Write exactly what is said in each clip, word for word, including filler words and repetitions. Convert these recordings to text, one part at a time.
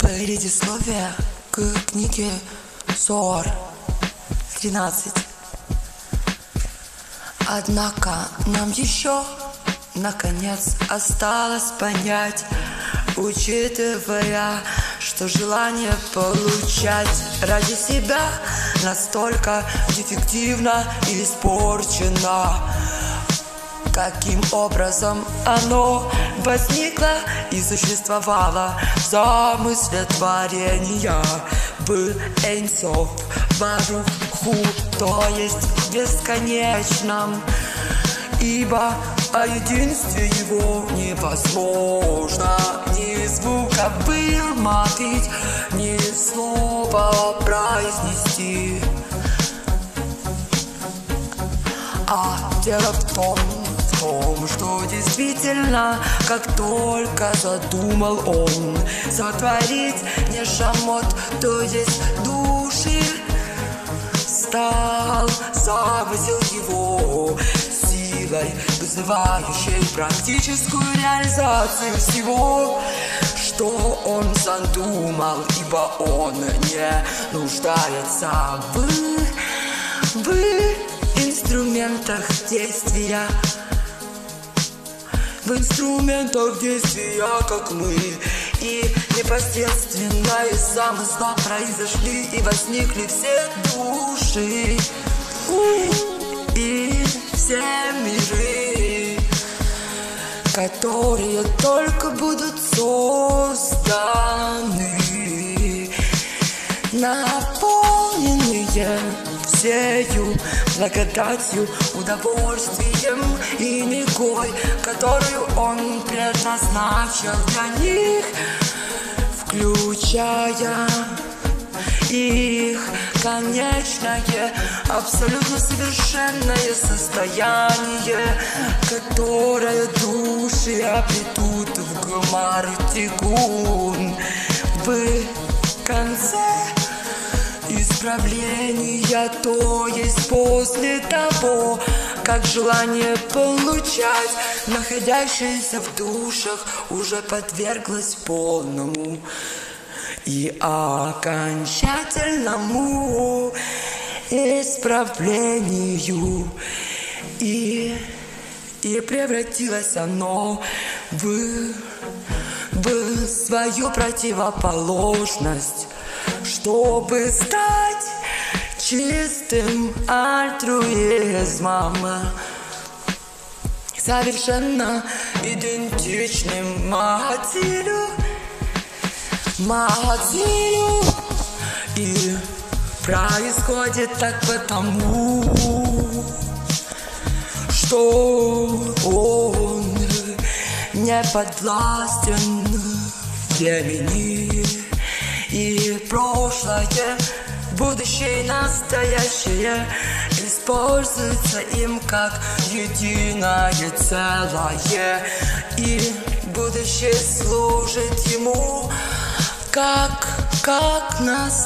Предисловие к книге Зоар тринадцать. Однако нам еще, наконец, осталось понять, учитывая, что желание получать ради себя настолько дефективно и испорчено, каким образом оно возникло и существовало в замысле творения в Эйн-Соф Барух-Ху, то есть в бесконечном, ибо о единстве его невозможно ни звука вымолвить, ни слова произнести. А дело в том, в том, что действительно, как только задумал он сотворить нешамот, то есть души, стал, завозил его силой, вызывающей практическую реализацию всего, что он задумал, ибо он не нуждается в, в инструментах действия, в инструментах действия, как мы, и непосредственно из замысла произошли и возникли все души и все миры, которые только будут созданы, наполненные всею благодатью, удовольствием и негой, которую он предназначил для них, включая их конечное, абсолютно совершенное состояние, которое души обретут в Гмар-Тикун в конце исправления, то есть после того, как желание получать, находящееся в душах, уже подверглось полному и окончательному исправлению, и, и превратилось оно в, в свою противоположность, чтобы стать чистым альтруизмом, совершенно идентичным Маатилю, Маатилю. И происходит так потому, что он не подвластен времени, и прошлое, будущее и настоящее используется им как единое целое, и будущее служит ему как, как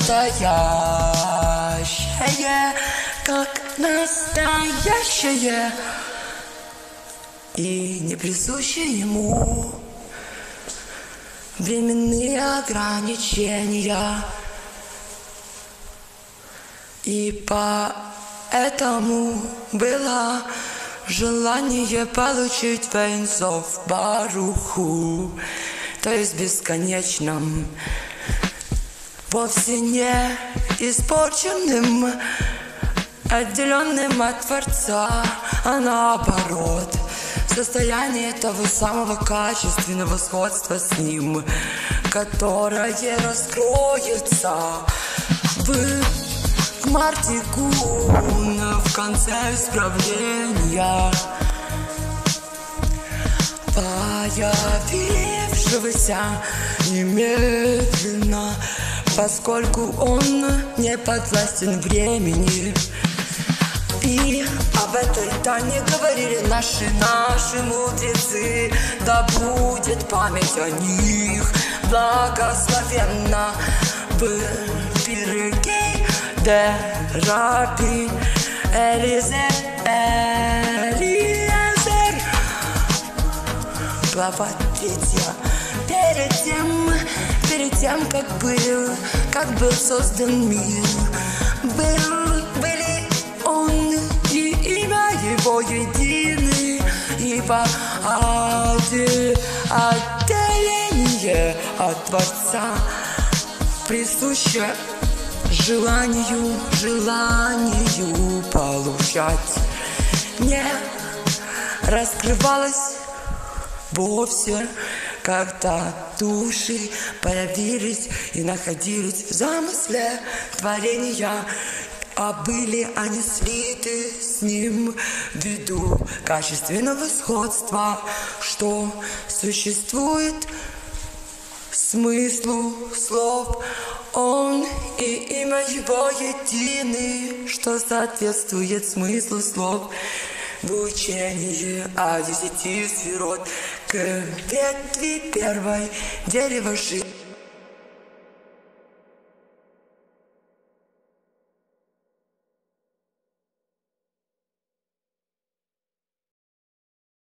настоящее, как настоящее, и не присущее ему временные ограничения. И поэтому было желание получить в Эйн-Соф Барух-Ху, то есть бесконечном, вовсе не испорченным, отделенным от Творца, а наоборот, состояние того самого качественного сходства с ним, которое раскроется в Гмар-Тикун в конце исправления, появившегося немедленно, поскольку он не подвластен времени. И об этой тайне говорили наши, наши мудрецы, да будет память о них благословенна в Пиркей де Раби Элизе Элиезер. Глава третья. Перед тем, перед тем, как был, как был создан мир. Был, были он и имя его едины, ибо отделение от Творца присуще желанию, желанию получать. Не раскрывалось вовсе, когда души появились и находились в замысле творения, а были они слиты с ним ввиду качественного сходства, что существует смыслу слов. Он и имя его едины, что соответствует смыслу слов. В учении о десяти сферот к ветви первой дерева жизни.